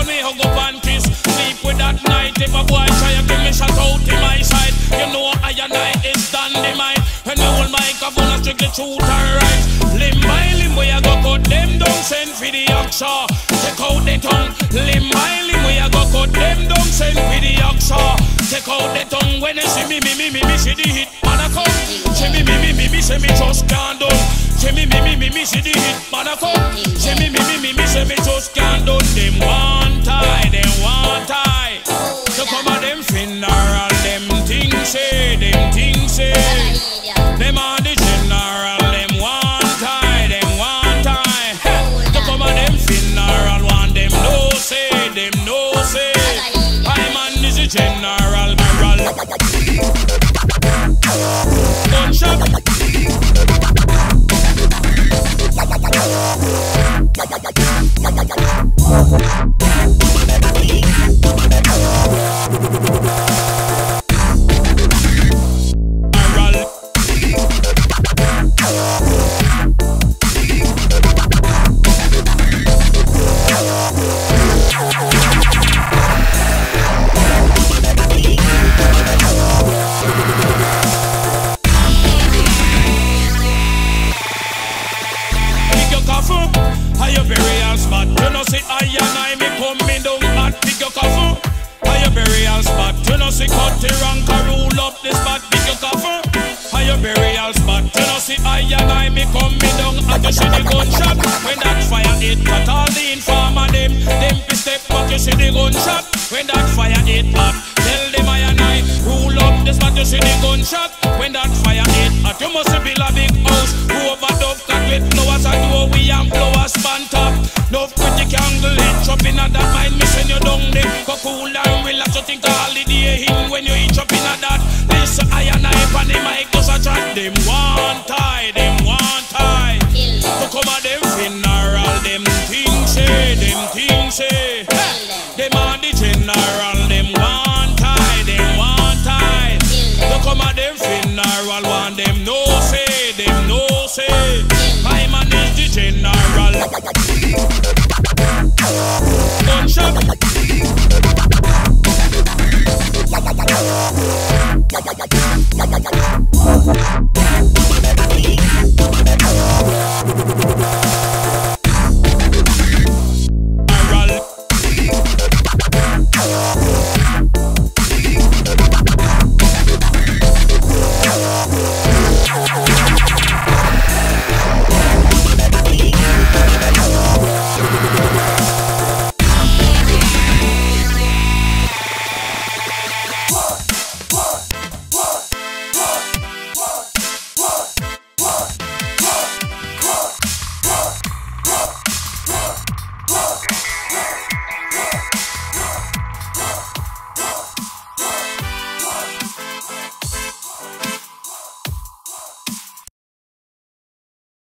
gun me hug up and kiss. Sleep with that night. If a boy try to give me shot out in my side, you know I and I is dynamite. When the whole microphone a strictly truth and right. Limb by limb we a go cut them down. Send for the hacksaw. Take out the tongue. Limb by limb we a go cut them down. Send for the hacksaw. Take out the tongue. When they see me see the hit man a come. See me say me just can't do. See me see the hit man a come. See me say me just can't do. Them one tie, them one tie. So come on them funeral, them things say, them things say. Them are the general, them one tie, them one tie. So come on them funeral, one them no say, them no say. I man is a general, moral. Gunshot. Cutty rank a rule up the spot. Pick your coffin, and your burial spot. You know see I and I me coming down. And you see the gunshot. When that fire hit, cut all the informer them. Them be step back, you see the gunshot. When that fire hit hot, tell them I and I rule up the spot. You see the gunshot. When that fire hit hot, you must build a big house. Who overdub cut with flowers and do we and flowers span top. No critic angle it, chop in at that mind. Me send you down there. Go cool and relax, you think the holiday in when you eat up in a that. This I and I on the mic just a chat. Them one tie, them one tie. So come on them funeral, them things say, them things